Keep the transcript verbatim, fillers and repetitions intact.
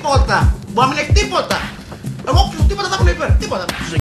τίποτα. Μπορεί να μην έχει τίποτα. Εγώ τίποτα θα έχουν υπέρ. Τίποτα.